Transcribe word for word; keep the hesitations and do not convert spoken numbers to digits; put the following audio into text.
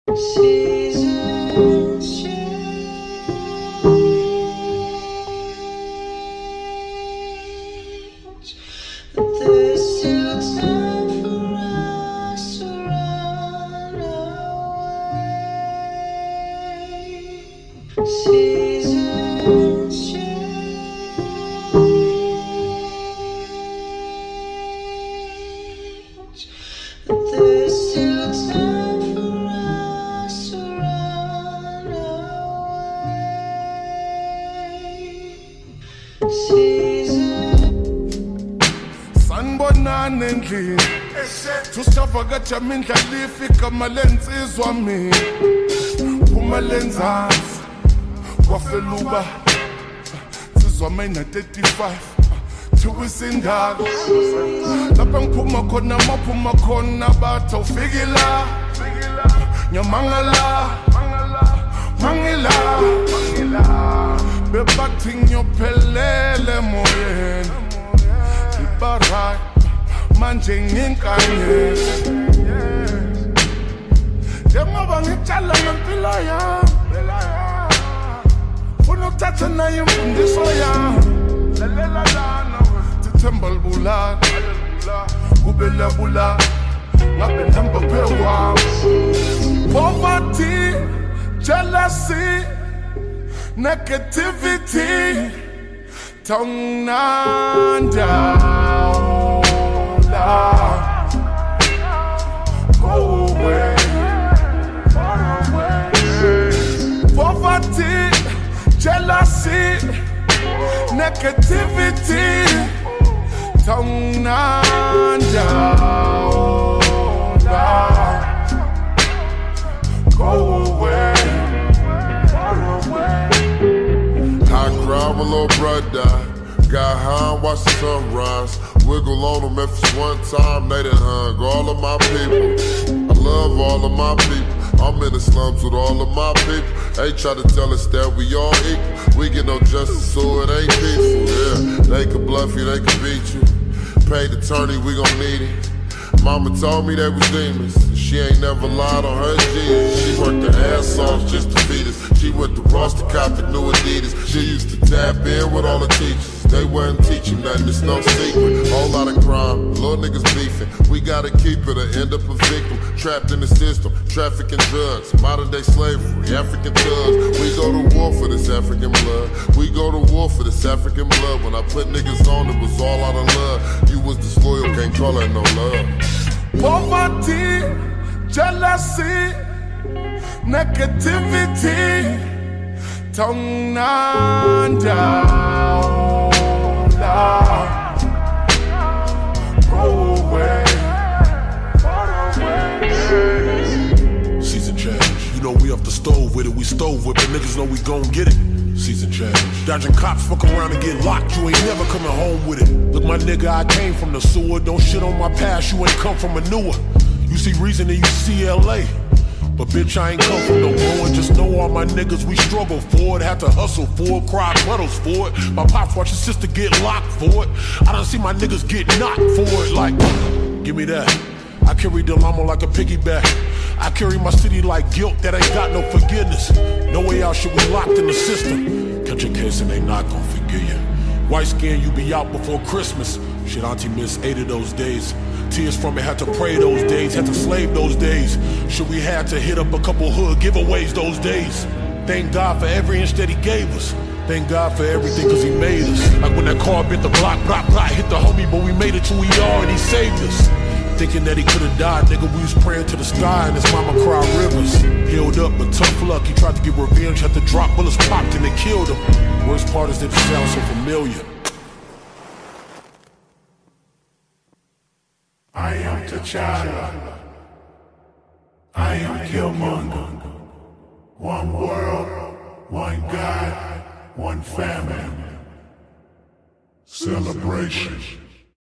Seasons change, but there's still time for us to run away. Seasons change, but there's still time for us to run away. Seasons. Sanibonani endlini tusijavaga jamindla lifika malensizwa mina phuma lenzansi kwafeluba sizwa mina thirty-five thiwisindalo lapha ngiphuma khona maphuma khona batha ufikila nyamangala mangila bebathi ngiyophelele moyeni ibarai manje nginkanyezi njengoba ngitshala ngempilo yami funa ukuthatha nayo imfundiso yami lalela lana thithemba libulala kube labulala ngabe nihamba phewami poverty, jealousy, negativity Tongnanda, go away, far away. Poverty, jealousy, negativity. Tongnanda, go away, far away. I cry with little brother. Got high and watch the sunrise. Wiggle on them if it's one time. They done hung all of my people. I love all of my people. I'm in the slums with all of my people. They try to tell us that we all equal. We get no justice, so it ain't peaceful. Yeah, they can bluff you, they can beat you. Paid attorney, we gon' need it. Mama told me they was demons. She ain't never lied on her Jesus. She worked her ass off just to feed us. She went to Ross to cop the new Adidas. She used to tap in with all the teachers. They wasn't teaching nothing, it's no secret. Whole lot of crime, little niggas beefing. We gotta keep it or end up a victim. Trapped in the system, trafficking drugs, modern day slavery, African thugs. We go to war for this African blood. We go to war for this African blood. When I put niggas on, it was all out of love. You was disloyal, can't call that no love. Poverty, jealousy, negativity. Tongnanda, go away, far away. Season change. You know we off the stove with it, we stove with it. Niggas know we gon' get it. Season change. Dodging cops, fuck around and get locked. You ain't never coming home with it. Look, my nigga, I came from the sewer. Don't shit on my past, you ain't come from a newer. You see reason and you see L A. But bitch, I ain't come from no ruin. Just know all my niggas, we struggle for it. Had to hustle for it, cry puddles for it. My pops watch his sister get locked for it. I done see my niggas get knocked for it. Like, give me that. I carry the llama like a piggyback. I carry my city like guilt that ain't got no forgiveness. No way out, shit, we locked in the system. Catch a case and they not gon' forgive you. White skin, you be out before Christmas. Shit, auntie missed eight of those days. Tears from it, had to pray those days, had to slave those days. Should we had to hit up a couple hood giveaways those days. Thank God for every inch that he gave us. Thank God for everything cause he made us. Like when that car bit the block, block, block, hit the homie, but we made it to we are and he saved us. Thinking that he could've died, nigga, we was praying to the sky and his mama cried rivers. Healed up, but tough luck, he tried to get revenge, had to drop bullets popped and they killed him. Worst part is that it sounds so familiar. I am T'Challa. I am Killmonger. One world, one God, one family. Celebration.